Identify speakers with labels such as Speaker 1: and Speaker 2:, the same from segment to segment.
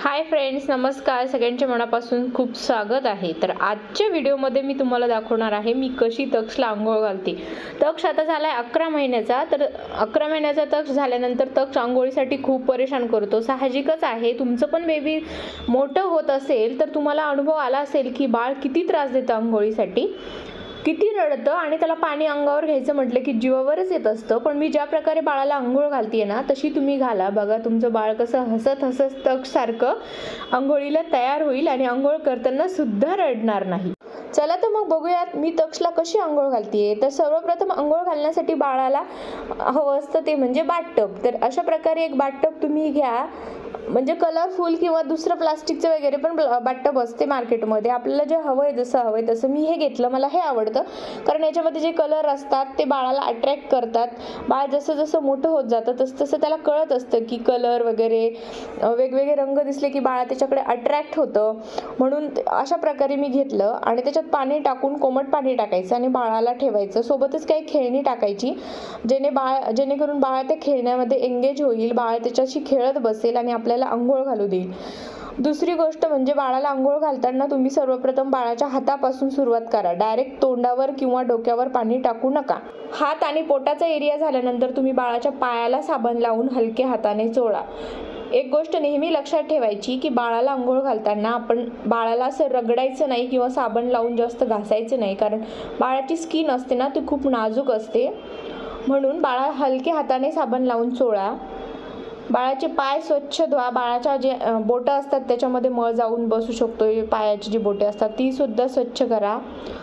Speaker 1: Hi friends, नमस्कार. सगळ्यांचे मनापासून खूप स्वागत आहे. तर आजच्या व्हिडिओमध्ये मी तुम्हाला दाखवणार आहे मी कशी तक्षला अंघोळ घालते. तक्ष आता झाला आहे 11 महिन्याचा. तर 11 महिन्याचा तक्ष झाल्यानंतर तक्ष अंघोळीसाठी खूप परेशान करतो. साहजिकच आहे. तुमचं पण बेबी मोठं होत असेल तर तुम्हाला अनुभव आला असेल की बाळ किती त्रास देतं अंघोळीसाठी, किती रडतं आणि त्याला पाणी अंगावर घ्यायचं म्हटलं की जीवावरच येत असतं. पण मी ज्या प्रकारे बाळाला अंघोळ घालते ना तशी तुम्ही घाला. बघा तुमचं बाळ कसं हसत हसत तक्षसारखं अंघोळीला तयार होईल आणि अंघोळ करताना सुद्धा रडणार नाही. चला तर मग बघूयात मी तक्षला कशी अंघोळ घालते. तर सर्वप्रथम अंघोळ घालण्यासाठी बाळाला हवं असतं ते म्हणजे बाथटब. तर अशा प्रकारे एक बाथटब तुम्ही घ्या. म्हणजे कलरफुल किंवा दुसरं प्लास्टिकचं वगैरे पण बाथटब असते मार्केटमध्ये. आपल्याला जे हवं आहे जसं हवं आहे तसं मी हे घेतलं. मला हे आवडतं कारण याच्यामध्ये जे कलर असतात ते बाळाला अट्रॅक्ट करतात. बाळ जसं जसं मोठं होत जातं तसं तसं त्याला कळत असतं की कलर वगैरे वेगवेगळे रंग दिसले की बाळा त्याच्याकडे अट्रॅक्ट होतं. म्हणून अशा प्रकारे मी घेतलं आणि त्याच्यात पाणी टाकून कोमट पाणी टाकायचं आणि बाळाला ठेवायचं. सोबतच काही खेळणी टाकायची जेणेकरून बाळ त्या खेळण्यामध्ये एंगेज होईल, बाळ त्याच्याशी खेळत बसेल आणि आपल्याला अंघोळ घालू देईल. दुसरी गोष्ट म्हणजे बाळाला अंघोळ घालताना तुम्ही सर्वप्रथम बाळाच्या हातापासून सुरुवात करा. डायरेक्ट तोंडावर किंवा डोक्यावर पाणी टाकू नका. हात आणि पोटाचा एरिया झाल्यानंतर तुम्ही बाळाच्या पायाला साबण लावून हलके हाताने चोळा. एक गोष्ट नेहमी लक्षात ठेवायची की बाळाला अंघोळ घालताना आपण बाळाला असं रगडायचं नाही किंवा साबण लावून जास्त घासायचं नाही, कारण बाळाची स्किन असते ना ती खूप नाजूक असते. म्हणून बाळा हलके हाताने साबण लावून चोळा. बाळाचे पाय स्वच्छ धुवा. बाळाच्या जे बोटं असतात त्याच्यामध्ये मळ जाऊन बसू शकतो. पायाची जी बोटे असतात ती सुद्धा स्वच्छ करा.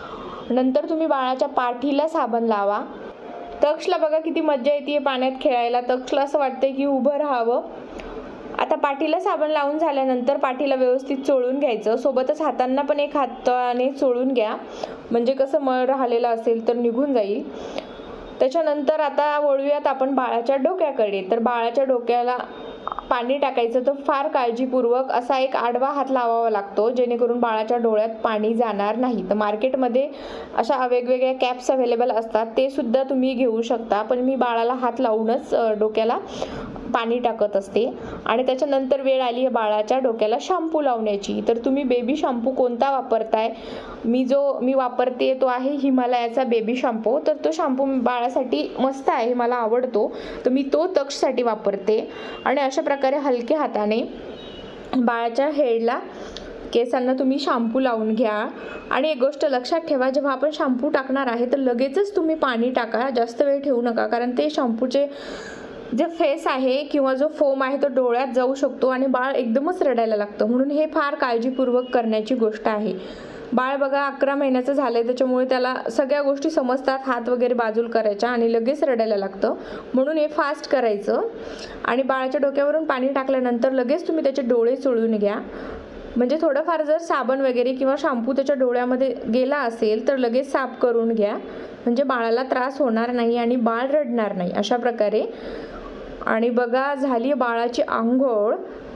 Speaker 1: नंतर तुम्ही बाळाच्या पाठीला साबण लावा. तक्षला बघा किती मज्जा येते पाण्यात खेळायला. तक्षला असं वाटतंय की उभं राहावं. आता पाठीला साबण लावून झाल्यानंतर पाठीला व्यवस्थित चोळून घ्यायचं. सोबतच हातांना पण एक हाताने चोळून घ्या, म्हणजे कसं मळ राहिलेला असेल तर निघून जाईल. त्याच्यानंतर आता वळूयात आपण बाळाच्या डोक्याकडे. तर बाळाच्या डोक्याला पाणी टाकायचं तर फार काळजीपूर्वक असा एक आडवा हात लावावा लागतो जेणेकरून बाळाच्या डोळ्यात पाणी जाणार नाही. तर मार्केटमध्ये अशा वेगवेगळ्या कॅप्स अवेलेबल असतात, ते सुद्धा तुम्ही घेऊ शकता. पण मी बाळाला हात लावूनच डोक्याला पाणी टाकत असते. आणि त्याच्यानंतर वेळ आली आहे बाळाच्या डोक्याला शॅम्पू लावण्याची. तर तुम्ही बेबी शॅम्पू कोणता वापरताय? मी वापरते तो आहे हिमालयाचा बेबी शॅम्पू. तर तो शॅम्पू बाळासाठी मस्त आहे, मला आवडतो. तर मी तो तक्षसाठी वापरते. आणि अशा प्रकारे हलके हाताने बाळाच्या हेडला केसांना तुम्ही शॅम्पू लावून घ्या. आणि एक गोष्ट लक्षात ठेवा, जेव्हा आपण शॅम्पू टाकणार आहे तर लगेचच तुम्ही पाणी टाका, जास्त वेळ ठेवू नका, कारण ते शॅम्पूचे जे फेस आहे किंवा जो फोम आहे तो डोळ्यात जाऊ शकतो आणि बाळ एकदमच रडायला लागतं. म्हणून हे फार काळजीपूर्वक करण्याची गोष्ट आहे. बाळ बघा 11 महिन्याचं झालंय, त्याच्यामुळे त्याला सगळ्या गोष्टी समजतात, हात वगैरे बाजूला करायच्या आणि लगेच रडायला लागतं. म्हणून हे फास्ट करायचं. आणि बाळाच्या डोक्यावरून पाणी टाकल्यानंतर लगेच तुम्ही त्याचे डोळे चोळून घ्या. म्हणजे थोडंफार जर साबण वगैरे किंवा शॅम्पू त्याच्या डोळ्यामध्ये गेला असेल तर लगेच साफ करून घ्या, म्हणजे बाळाला त्रास होणार नाही आणि बाळ रडणार नाही. अशा प्रकारे. आणि बघा झाली बाळाची अंघोळ.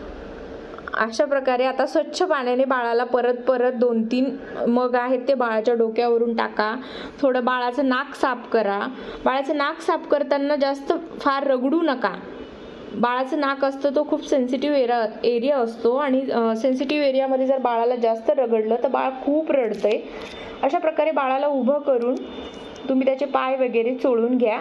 Speaker 1: अशा प्रकारे आता स्वच्छ पाण्याने बाळाला परत 2-3 मग आहेत ते बाळाच्या डोक्यावरून टाका. थोडं बाळाचं नाक साफ करा. बाळाचं नाक साफ करताना जास्त फार रगडू नका. बाळाचं नाक असतं तो खूप सेन्सिटिव्ह एरिया असतो आणि सेन्सिटिव्ह एरियामध्ये जर बाळाला जास्त रगडलं तर बाळ खूप रडतंय. अशा प्रकारे बाळाला उभं करून तुम्ही त्याचे पाय वगैरे चोळून घ्या.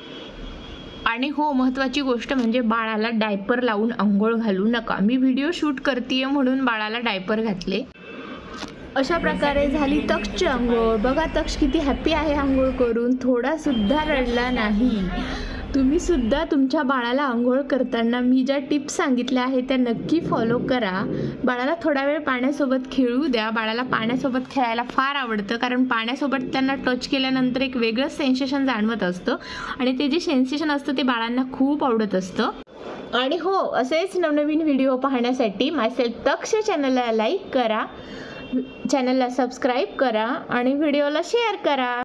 Speaker 1: आणि हो, महत्त्वाची गोष्ट म्हणजे बाळाला डायपर लावून अंघोळ घालू नका. मी व्हिडिओ शूट करते म्हणून बाळाला डायपर घातले. अशा प्रकारे झाली तक्षची अंघोळ. बघा तक्ष किती हॅपी आहे अंघोळ करून, थोडासुद्धा रडला नाही. तुम्ही सुद्धा तुमच्या बाळाला अंघोळ करताना मी ज्या टिप्स सांगितल्या आहेत त्या नक्की फॉलो करा. बाळाला थोडा वेळ पाण्यासोबत खेळू द्या. बाळाला पाण्यासोबत खेळायला फार आवडतं, कारण पाण्यासोबत त्यांना टच केल्यानंतर एक वेगळंच सेन्सेशन जाणवत असतं आणि ते जे सेन्सेशन असतं ते बाळांना खूप आवडत असतं. आणि हो, असेच नवनवीन व्हिडिओ पाहण्यासाठी मायसेल्फ तक्ष चॅनलला लाईक करा, चॅनलला सबस्क्राईब करा आणि व्हिडिओला शेअर करा.